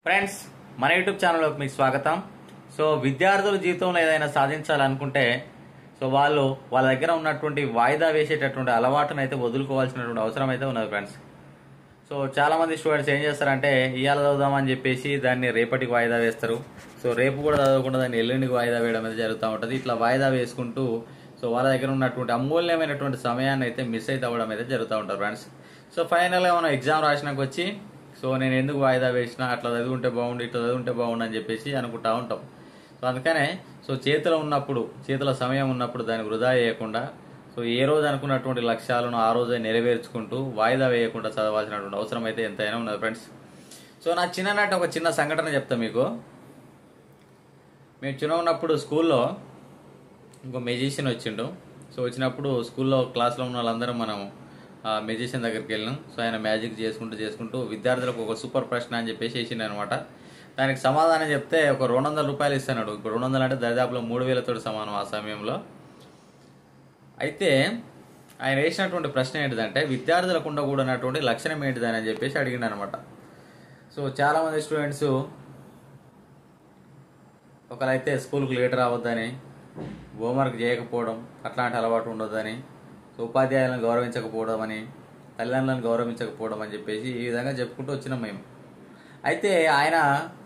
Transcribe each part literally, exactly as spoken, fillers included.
Friends, మన YouTube ఛానల్లోకి మీకు స్వాగతం. సో విద్యార్థుల జీవితంలో ఏదైనా సాధించాలనుకుంటే సో వాళ్ళు వాళ్ళ దగ్గర ఉన్నటువంటి వాయిదా వేసేటటువంటి అలవాటును అయితే వదులుకోవాల్సినటువంటి అవసరం అయితే ఉన్నది ఫ్రెండ్స్. సో చాలా మంది స్టూడెంట్స్ ఏం చేస్తారంటే ఇవాళ చదువుదామని చెప్పేసి దాన్ని రేపటికి వాయిదా వేస్తారు. సో రేపు కూడా చదవకుండా దాన్ని ఎల్లుండికి వాయిదా వేయడం అనేది జరుగుతూ ఉంటుంది. ఇట్లా వాయిదా వేసుకుంటూ సో వాళ్ళ దగ్గర ఉన్నటువంటి అమూల్యమైనటువంటి సమయాన్ని అయితే మిస్ అయితే అవ్వడం అయితే జరుగుతూ ఉంటారు ఫ్రెండ్స్. సో ఫైనల్గా మనం ఎగ్జామ్ రాసినాక వచ్చి సో నేను ఎందుకు వాయిదా వేసినా, అట్లా చదువుంటే బాగుండు, ఇట్లా చదువుంటే బాగుండు అని చెప్పేసి అనుకుంటా ఉంటాం. సో అందుకనే సో చేతిలో ఉన్నప్పుడు, చేతిలో సమయం ఉన్నప్పుడు దాన్ని వృధా చేయకుండా సో ఏ రోజు అనుకున్నటువంటి లక్ష్యాలను ఆ రోజే నెరవేర్చుకుంటూ వాయిదా వేయకుండా చదవాల్సినటువంటి అవసరం అయితే ఎంతైనా ఉన్నది ఫ్రెండ్స్. సో నా చిన్ననాటి ఒక చిన్న సంఘటన చెప్తా మీకు. మేము చిన్న ఉన్నప్పుడు స్కూల్లో ఇంకో మెజిషియన్ వచ్చిండు. సో వచ్చినప్పుడు స్కూల్లో క్లాస్లో ఉన్న వాళ్ళందరం మనం మెజిషియన్ దగ్గరికి వెళ్ళినాం. సో ఆయన మ్యాజిక్ చేసుకుంటూ చేసుకుంటూ విద్యార్థులకు ఒక సూపర్ ప్రశ్న అని చెప్పేసి వేసిండు అనమాట. దానికి సమాధానం చెప్తే ఒక రెండు వందల రూపాయలు ఇస్తున్నాడు. ఇప్పుడు రెండు వందలు అంటే దరిదాపులో మూడు వేలతో సమానం ఆ సమయంలో. అయితే ఆయన వేసినటువంటి ప్రశ్న ఏంటిదంటే విద్యార్థులకు ఉండకూడనటువంటి లక్షణం ఏంటిదని అని చెప్పేసి అడిగిండు అనమాట. సో చాలామంది స్టూడెంట్స్ ఒకరైతే స్కూల్కి లేట్ రావద్దని, హోంవర్క్ చేయకపోవడం, అట్లాంటి అలవాటు ఉండొద్దని, సో ఉపాధ్యాయులను గౌరవించకపోవడం అని, తల్లిదండ్రులను గౌరవించకపోవడం అని చెప్పేసి ఈ విధంగా చెప్పుకుంటూ వచ్చినాం మేము. అయితే ఆయన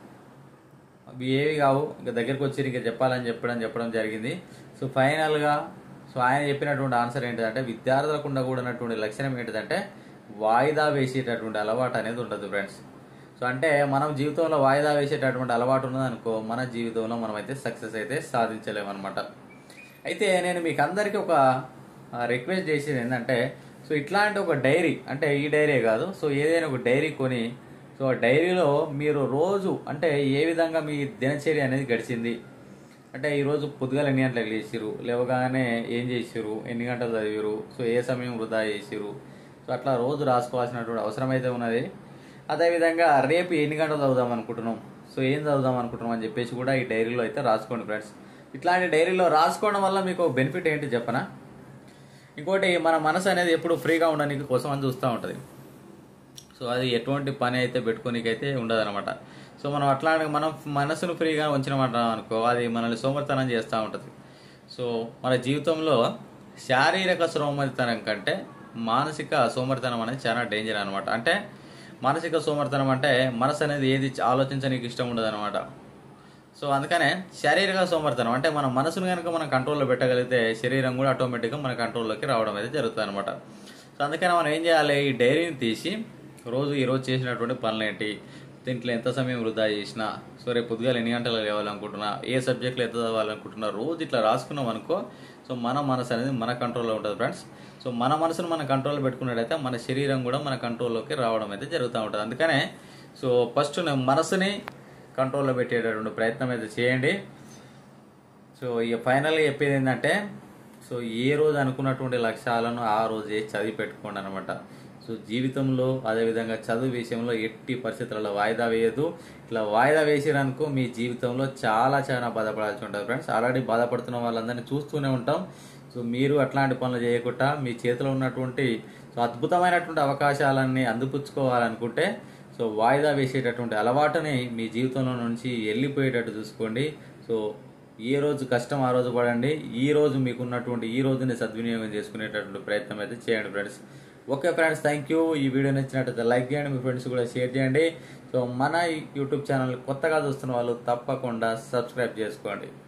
అవి ఏవి కావు, ఇంకా దగ్గరికి వచ్చి ఇంకా చెప్పాలని చెప్పడం చెప్పడం జరిగింది. సో ఫైనల్గా సో ఆయన చెప్పినటువంటి ఆన్సర్ ఏంటిదంటే విద్యార్థులకు ఉండకూడనటువంటి లక్షణం ఏంటిదంటే వాయిదా వేసేటటువంటి అలవాటు అనేది ఉండదు ఫ్రెండ్స్. సో అంటే మనం జీవితంలో వాయిదా వేసేటటువంటి అలవాటు ఉన్నదనుకో మన జీవితంలో మనం అయితే సక్సెస్ అయితే సాధించలేమన్నమాట. అయితే నేను మీకు అందరికీ ఒక రిక్వెస్ట్ చేసేది ఏంటంటే సో ఇట్లాంటి ఒక డైరీ, అంటే ఈ డైరీ కాదు, సో ఏదైనా ఒక డైరీ కొని సో డైరీలో మీరు రోజు అంటే ఏ విధంగా మీ దినచర్య అనేది గడిచింది, అంటే ఈరోజు పొద్దుగాల ఎన్ని గంటలకు లేచిరు, లేవగానే ఏం చేసిరు, ఎన్ని గంటలు చదివిరు, సో ఏ సమయం వృధా చేసిరు, సో అట్లా రోజు రాసుకోవాల్సినటువంటి అవసరం అయితే ఉన్నది. అదేవిధంగా రేపు ఎన్ని గంటలు చదువుదాం అనుకుంటున్నాం, సో ఏం చదువుదాం అనుకుంటున్నాం అని చెప్పేసి కూడా ఈ డైరీలో అయితే రాసుకోండి ఫ్రెండ్స్. ఇట్లాంటి డైరీలో రాసుకోవడం వల్ల మీకు బెనిఫిట్ ఏంటి చెప్పనా? ఇంకోటి, మన మనసు అనేది ఎప్పుడు ఫ్రీగా ఉండడానికి కోసం అని చూస్తూ ఉంటుంది. సో అది ఎటువంటి పని అయితే పెట్టుకోనికైతే ఉండదు అనమాట. సో మనం అట్లా మనం మనసును ఫ్రీగా ఉంచినమాట అనుకో అది మనల్ని సోమరితనం చేస్తూ ఉంటుంది. సో మన జీవితంలో శారీరక సోమరితనం కంటే మానసిక సోమరితనం అనేది చాలా డేంజర్ అనమాట. అంటే మానసిక సోమరితనం అంటే మనసు అనేది ఏది ఆలోచించడానికి ఇష్టం ఉండదు అనమాట. సో అందుకనే శారీరక సోమరితనం అంటే మన మనసును కనుక మనం కంట్రోల్లో పెట్టగలిగితే శరీరం కూడా ఆటోమేటిక్గా మన కంట్రోల్లోకి రావడం అయితే జరుగుతుంది అనమాట. సో అందుకని మనం ఏం చేయాలి, ఈ డైరీని తీసి రోజు ఈరోజు చేసినటువంటి పనులు ఏంటి, దీంట్లో ఎంత సమయం వృధా చేసినా, సో రేపు పొద్దుగాల ఎన్ని గంటలు లేవాలనుకుంటున్నా, ఏ సబ్జెక్టులు ఎంత చదవాలనుకుంటున్నా, రోజు ఇట్లా రాసుకున్నాం అనుకో సో మన మనసు అనేది మన కంట్రోల్లో ఉంటుంది ఫ్రెండ్స్. సో మన మనసును మన కంట్రోల్లో పెట్టుకున్నట్టయితే మన శరీరం కూడా మన కంట్రోల్లోకి రావడం అయితే జరుగుతూ ఉంటుంది. అందుకనే సో ఫస్ట్ మనసుని కంట్రోల్లో పెట్టేటటువంటి ప్రయత్నం అయితే చేయండి. సో ఇక ఫైనల్గా చెప్పేది ఏంటంటే సో ఏ రోజు అనుకున్నటువంటి లక్ష్యాలను ఆ రోజే చదివి పెట్టుకోండి అనమాట. సో జీవితంలో అదేవిధంగా చదువు విషయంలో ఎట్టి పరిస్థితులలో వాయిదా వేయదు. ఇట్లా వాయిదా వేసేదనుకో మీ జీవితంలో చాలా చాలా బాధపడాల్సి ఉంటుంది ఫ్రెండ్స్. ఆల్రెడీ బాధపడుతున్న వాళ్ళందరినీ చూస్తూనే ఉంటాం. సో మీరు అట్లాంటి పనులు చేయకుండా మీ చేతిలో ఉన్నటువంటి సో అద్భుతమైనటువంటి అవకాశాలన్నీ అందిపుచ్చుకోవాలనుకుంటే సో వాయిదా వేసేటటువంటి అలవాటుని మీ జీవితంలో నుంచి వెళ్ళిపోయేటట్టు చూసుకోండి. సో ఏ రోజు కష్టం ఆ రోజు పడండి. ఈ రోజు మీకున్నటువంటి ఈ రోజుని సద్వినియోగం చేసుకునేటటువంటి ప్రయత్నం అయితే చేయండి friends. Okay friends, thank you. ఈ వీడియో నచ్చినట్టయితే లైక్ చేయండి, మీ ఫ్రెండ్స్ కూడా షేర్ చేయండి. సో మన యూట్యూబ్ ఛానల్ కొత్తగా చూస్తున్న వాళ్ళు తప్పకుండా సబ్స్క్రైబ్ చేసుకోండి.